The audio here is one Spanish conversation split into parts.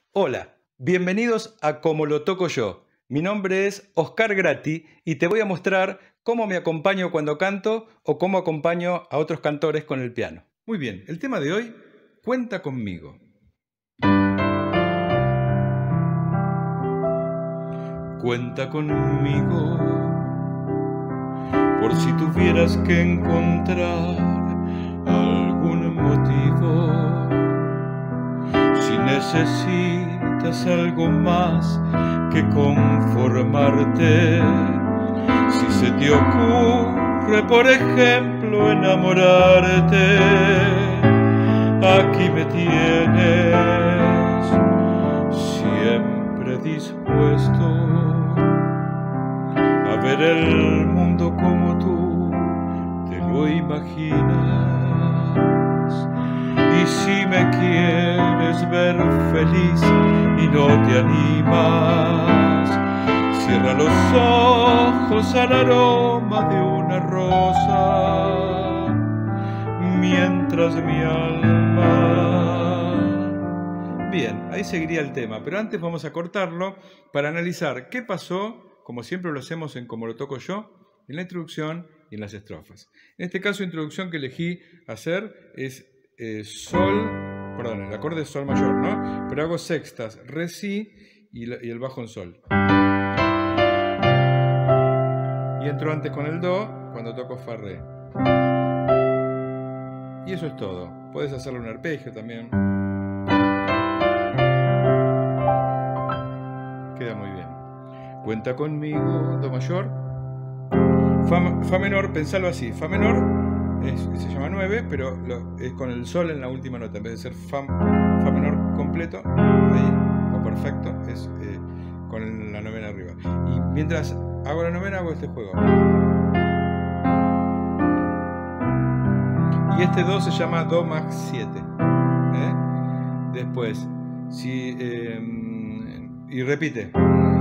Hola, bienvenidos a Como lo toco yo. Mi nombre es Oscar Gratti y te voy a mostrar cómo me acompaño cuando canto o cómo acompaño a otros cantores con el piano. Muy bien, el tema de hoy, cuenta conmigo. Cuenta conmigo por si tuvieras que encontrar algún motivo. Si necesitas algo más que conformarte, si se te ocurre, por ejemplo, enamorarte, aquí me tienes, siempre dispuesto a ver el mundo como tú te lo imaginas. Y si me quieres ver feliz y no te animas, cierra los ojos al aroma de una rosa, mientras mi alma... Bien, ahí seguiría el tema, pero antes vamos a cortarlo para analizar qué pasó, como siempre lo hacemos en Como lo toco yo, en la introducción y en las estrofas. En este caso, la introducción que elegí hacer es el acorde es sol mayor, ¿no? Pero hago sextas, re, si y el bajo en sol. Y entro antes con el do cuando toco fa, re. Y eso es todo. Puedes hacerle un arpegio también. Queda muy bien. Cuenta conmigo, do mayor. Fa menor, pensalo así. Fa menor se llama 9, pero es con el sol en la última nota. En vez de ser fa menor completo, ahí, o perfecto, es con la novena arriba. Y mientras hago la novena, hago este juego. Y este do se llama do más 7. Después, y repite.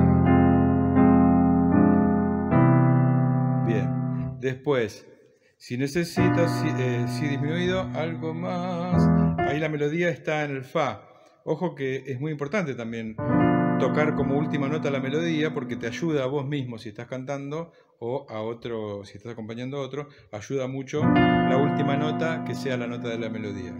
Bien. Después, si necesitas, si disminuido, algo más. Ahí la melodía está en el fa. Ojo que es muy importante también tocar como última nota la melodía, porque te ayuda a vos mismo si estás cantando o a otro, si estás acompañando a otro, ayuda mucho la última nota que sea la nota de la melodía.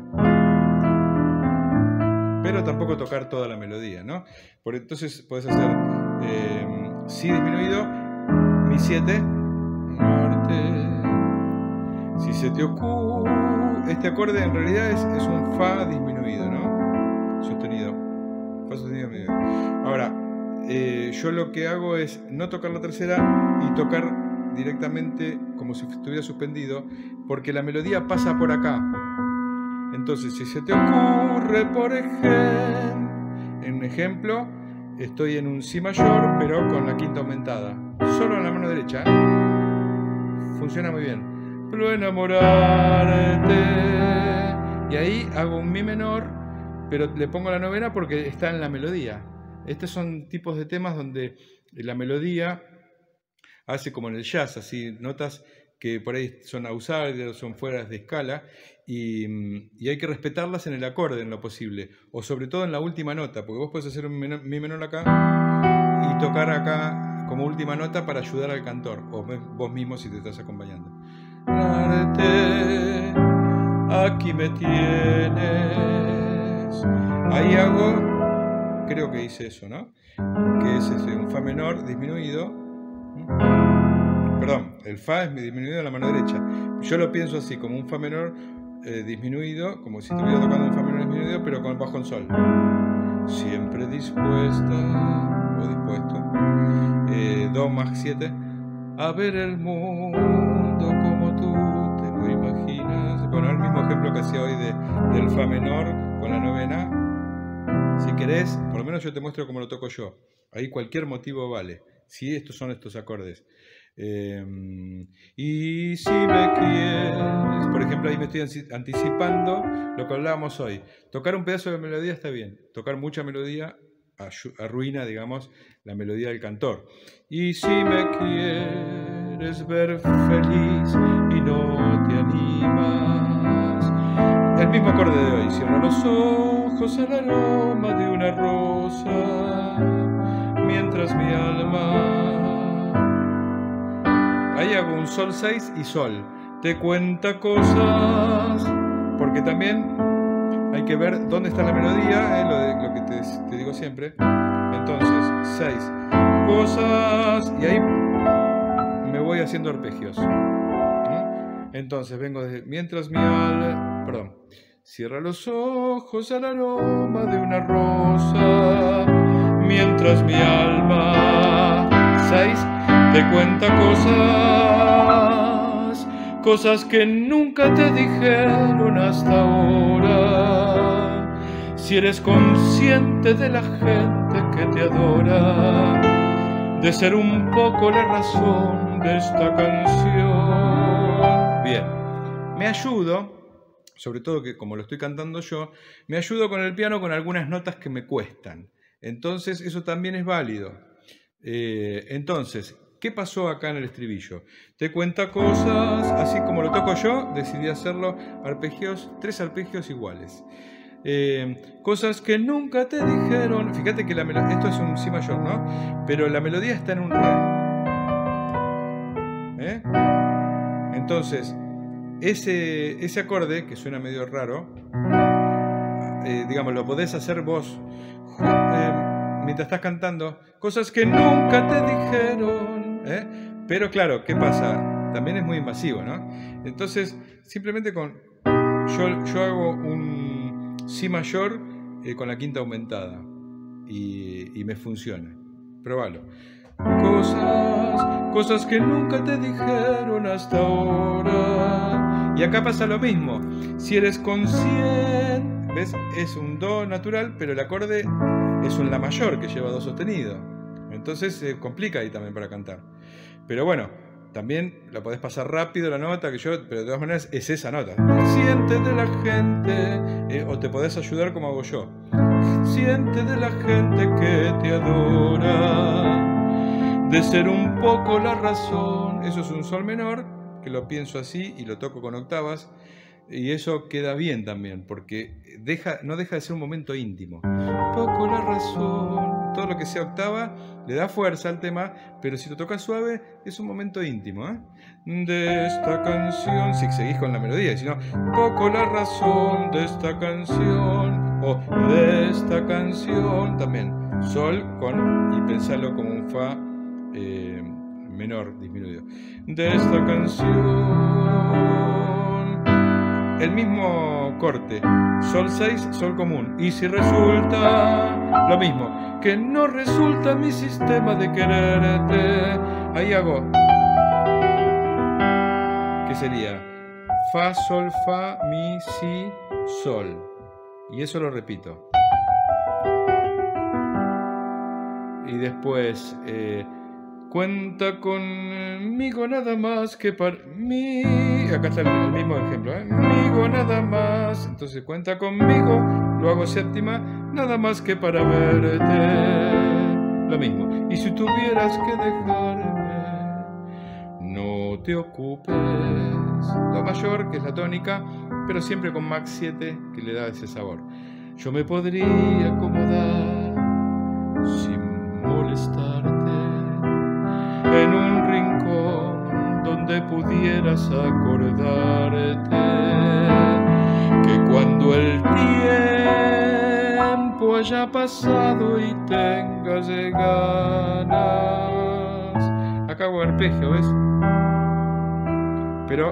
Pero tampoco tocar toda la melodía, ¿no? Entonces podés hacer si disminuido, mi 7, norte. Si se te ocurre, este acorde en realidad es un fa disminuido, ¿no? Sostenido. Fa sostenido medio. Ahora, yo lo que hago es no tocar la tercera y tocar directamente como si estuviera suspendido, porque la melodía pasa por acá. Entonces, si se te ocurre, por ejemplo, estoy en un si mayor, pero con la quinta aumentada. Solo en la mano derecha. Funciona muy bien. Pero enamorarte. Y ahí hago un mi menor, pero le pongo la novena porque está en la melodía. Estos son tipos de temas donde la melodía hace como en el jazz, así, notas que por ahí son ausales, son fuera de escala, y hay que respetarlas en el acorde en lo posible, o sobre todo en la última nota, porque vos podés hacer un mi menor acá y tocar acá como última nota para ayudar al cantor, o vos mismo si te estás acompañando. Aquí me tienes. Ahí hago, creo que hice eso, ¿no? Que es un fa menor disminuido. Perdón, el fa es disminuido en la mano derecha. Yo lo pienso así, como un fa menor disminuido, como si estuviera tocando un fa menor disminuido, pero con bajo en sol. Siempre dispuesta o dispuesto. Do más 7. A ver el mundo como tú te lo imaginas. Bueno, el mismo ejemplo que hacía hoy del fa menor con la novena. Si querés, por lo menos yo te muestro cómo lo toco yo. Ahí cualquier motivo vale. Si estos son estos acordes. Y si me quieres, por ejemplo, ahí me estoy anticipando lo que hablábamos hoy. Tocar un pedazo de melodía está bien. Tocar mucha melodía arruina, digamos, la melodía del cantor. Y si me quieres ver feliz y no te animas, el mismo acorde de hoy. Cierra los ojos ojos al aroma de una rosa, mientras mi alma... Ahí hago un sol 6 y sol. Te cuenta cosas, porque también hay que ver dónde está la melodía, lo que te digo siempre. Entonces, 6 cosas, y ahí me voy haciendo arpegios. Entonces vengo desde mientras mi alma... Perdón. Cierra los ojos al aroma de una rosa, mientras mi alma... 6 te cuenta cosas que nunca te dijeron hasta ahora. Si eres consciente de la gente que te adora, de ser un poco la razón de esta canción. Bien, me ayudo, sobre todo que como lo estoy cantando yo, me ayudo con el piano con algunas notas que me cuestan. Entonces eso también es válido. Entonces, ¿qué pasó acá en el estribillo? Te cuenta cosas, así como lo toco yo, decidí hacerlo arpegios, 3 arpegios iguales. Cosas que nunca te dijeron. Fíjate que esto es un si mayor, ¿no? Pero la melodía está en un re. Entonces, ese acorde, que suena medio raro, digamos, lo podés hacer vos mientras estás cantando. Cosas que nunca te dijeron. Pero claro, ¿qué pasa? También es muy invasivo, ¿no? Entonces, simplemente yo hago un si mayor con la quinta aumentada y me funciona. Probalo. Cosas que nunca te dijeron hasta ahora. Y acá pasa lo mismo. Si eres consciente, ¿ves? Es un do natural, pero el acorde es un la mayor que lleva do sostenido. Entonces se complica ahí también para cantar. Pero bueno, también la podés pasar rápido la nota, pero de todas maneras es esa nota. Siente de la gente, o te podés ayudar como hago yo. Siente de la gente que te adora, de ser un poco la razón. Eso es un sol menor, que lo pienso así y lo toco con octavas. Y eso queda bien también, porque no deja de ser un momento íntimo. Un poco la razón. Todo lo que sea octava le da fuerza al tema, pero si lo tocas suave es un momento íntimo. De esta canción, si seguís con la melodía, si no, un poco la razón de esta canción, o de esta canción, también. Sol y pensarlo como un fa menor disminuido. De esta canción. El mismo corte, sol 6, sol común. Y si resulta lo mismo, que no resulta mi sistema de quererte, ahí hago, ¿qué sería? Fa, sol, fa, mi, si, sol. Y eso lo repito. Y después, cuenta conmigo nada más que para mí. Acá está el mismo ejemplo, Conmigo nada más. Entonces cuenta conmigo, lo hago séptima, nada más que para verte. Lo mismo. Y si tuvieras que dejarme, no te ocupes. Do mayor, que es la tónica, pero siempre con max 7, que le da ese sabor. Yo me podría acomodar sin molestarte en un rincón donde pudieras acordarte que cuando el tiempo haya pasado y tengas ganas. Acá hago arpegio, ¿ves? Pero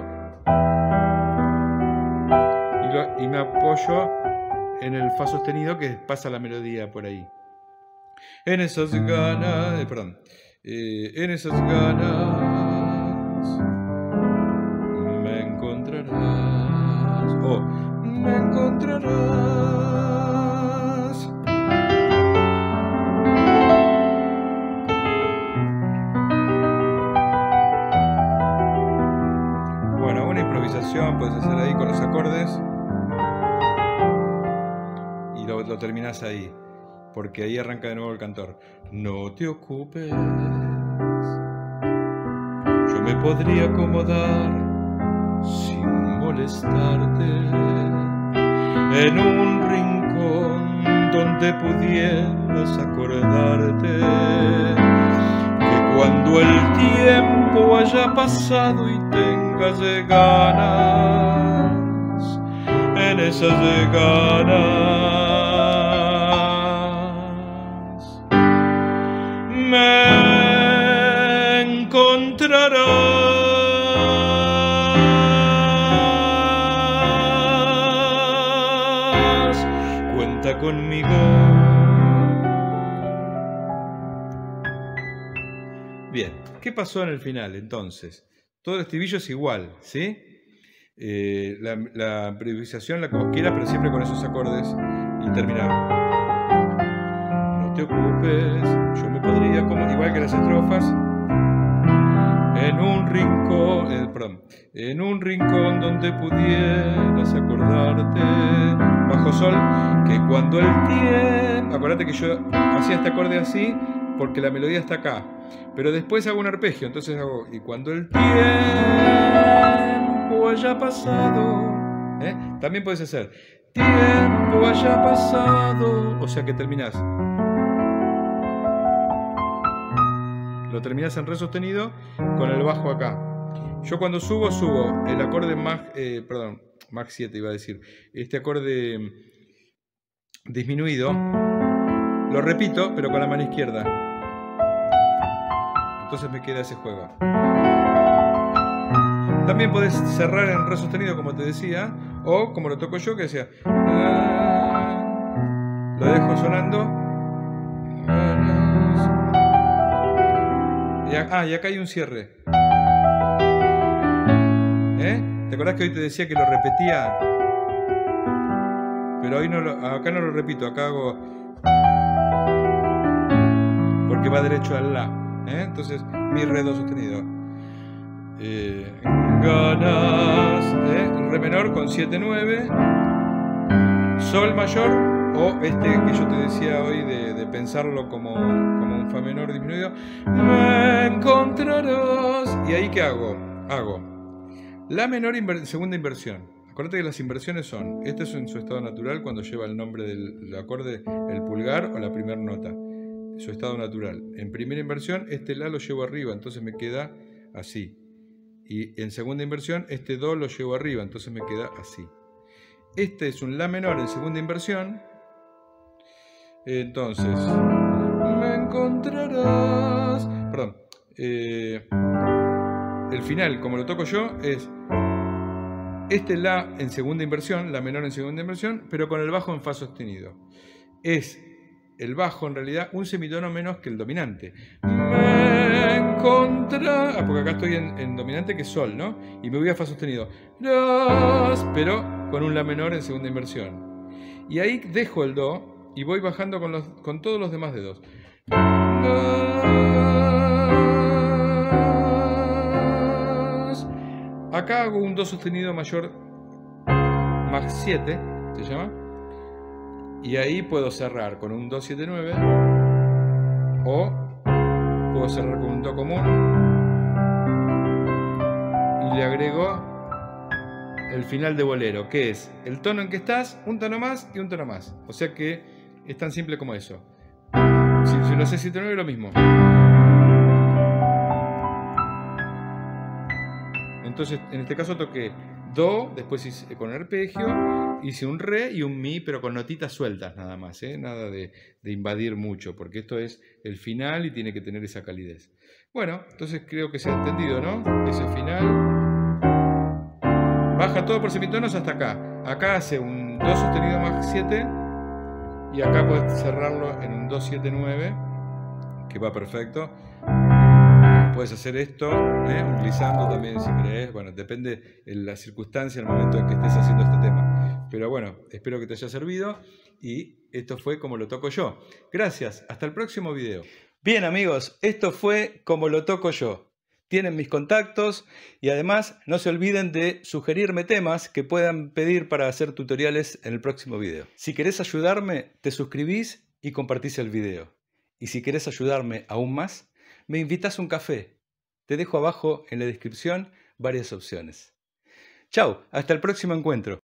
y me apoyo en el fa sostenido que pasa la melodía por ahí. En esas ganas, en esas ganas me encontrarás, me encontrarás. Bueno, una improvisación puedes hacer ahí con los acordes y lo terminás ahí, porque ahí arranca de nuevo el cantor. No te ocupes, yo me podría acomodar sin molestarte en un rincón donde pudieras acordarte que cuando el tiempo haya pasado y tengas ganas, en esas ganas me encontrarás. Cuenta conmigo. Bien, ¿qué pasó en el final entonces? Todo el estribillo es igual, ¿sí? La improvisación, la que vos quieras, pero siempre con esos acordes y terminar. No te ocupes, yo me podría, como igual que las estrofas, en un rincón donde pudieras acordarte, bajo sol, que cuando el tiempo, acordate que yo hacía este acorde así porque la melodía está acá, pero después hago un arpegio, entonces hago, y cuando el tiempo haya pasado, también puedes hacer tiempo haya pasado, o sea que terminás, lo terminás en re sostenido con el bajo acá. Yo cuando subo el acorde Mag 7 iba a decir, este acorde disminuido, lo repito pero con la mano izquierda, entonces me queda ese juego. También podés cerrar en re sostenido como te decía, o como lo toco yo, que decía, lo dejo sonando, y acá hay un cierre. ¿Te acordás que hoy te decía que lo repetía? Pero hoy acá no lo repito, acá hago, porque va derecho al la, entonces mi re do sostenido, ganas, re menor con 7/9, sol mayor, o este que yo te decía hoy de pensarlo como un fa menor disminuido, me encontrarás. Y ahí ¿qué hago? Hago la menor segunda inversión. Acuérdate que las inversiones son, este es en su estado natural cuando lleva el nombre del acorde, el pulgar o la primera nota, su estado natural. En primera inversión este la lo llevo arriba, entonces me queda así. Y en segunda inversión este do lo llevo arriba, entonces me queda así. Este es un la menor en segunda inversión. Entonces, me encontrarás. Perdón. El final, como lo toco yo, es este la en segunda inversión, la menor en segunda inversión, pero con el bajo en fa sostenido. Es el bajo en realidad un semitono menos que el dominante. Me encontrarás, porque acá estoy en dominante que es sol, ¿no? Y me voy a fa sostenido, pero con un la menor en segunda inversión. Y ahí dejo el do y voy bajando con todos los demás dedos. Acá hago un do sostenido mayor Mag 7, se llama. Y ahí puedo cerrar con un do 7/9 o puedo cerrar con un do común y le agrego el final de bolero, que es el tono en que estás, un tono más y un tono más. O sea que es tan simple como eso. Si lo haces 7/9 es lo mismo. Entonces, en este caso toqué do, después hice con arpegio, hice un re y un mi, pero con notitas sueltas nada más, nada de invadir mucho, porque esto es el final y tiene que tener esa calidez. Bueno, entonces creo que se ha entendido, ¿no? Ese final. Baja todo por semitonos hasta acá. Acá hace un do sostenido más 7 y acá puedes cerrarlo en un do 7/9, que va perfecto. Puedes hacer esto, un glissando también si querés. Bueno, depende de la circunstancia, el momento en que estés haciendo este tema. Pero bueno, espero que te haya servido y esto fue como lo toco yo. Gracias, hasta el próximo video. Bien amigos, esto fue como lo toco yo. Tienen mis contactos y además no se olviden de sugerirme temas que puedan pedir para hacer tutoriales en el próximo video. Si querés ayudarme, te suscribís y compartís el video. Y si querés ayudarme aún más, me invitas a un café. Te dejo abajo en la descripción varias opciones. Chau, hasta el próximo encuentro.